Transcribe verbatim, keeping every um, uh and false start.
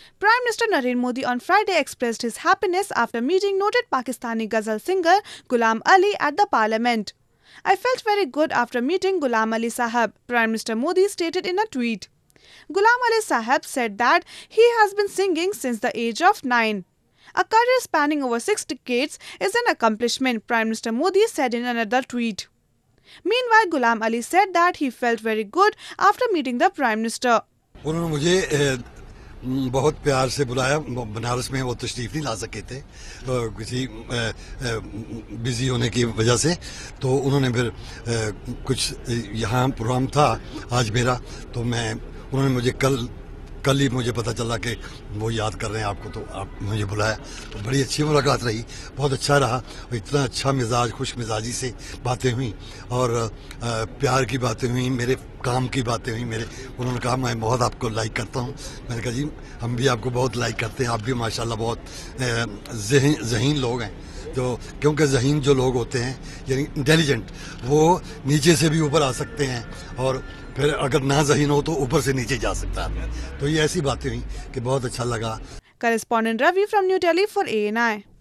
Prime Minister Narendra Modi on Friday expressed his happiness after meeting noted Pakistani Ghazal singer Ghulam Ali at the Parliament. "I felt very good after meeting Ghulam Ali sahab," Prime Minister Modi stated in a tweet. Ghulam Ali sahab said that he has been singing since the age of nine. A career spanning over six decades is an accomplishment, Prime Minister Modi said in another tweet. Meanwhile, Ghulam Ali said that he felt very good after meeting the Prime Minister. उन्होंने मुझे बहुत प्यार से बुलाया। बनारस में वो तशरीफ नहीं ला सके थे किसी बिजी होने की वजह से, तो उन्होंने फिर कुछ यहाँ प्रोग्राम था आज मेरा, तो मैं उन्होंने मुझे कल कल ही मुझे पता चला कि वो याद कर रहे हैं आपको, तो आप मुझे बुलाया। तो बड़ी अच्छी मुलाकात रही, बहुत अच्छा रहा। इतना अच्छा मिजाज, खुश मिजाजी से बातें हुई और प्यार की बातें हुई, मेरे काम की बातें हुई। मेरे उन्होंने कहा मैं बहुत आपको लाइक करता हूँ। मैंने कहा जी हम भी आपको बहुत लाइक करते हैं, आप भी माशाल्लाह बहुत ज़हीन लोग हैं। तो क्योंकि ज़हीन जो लोग होते हैं यानी इंटेलिजेंट, वो नीचे से भी ऊपर आ सकते हैं और फिर अगर ना ज़हीन हो तो ऊपर से नीचे जा सकता है। तो ये ऐसी बातें हुई कि बहुत अच्छा लगा। Correspondent Ravi from New Delhi for A N I.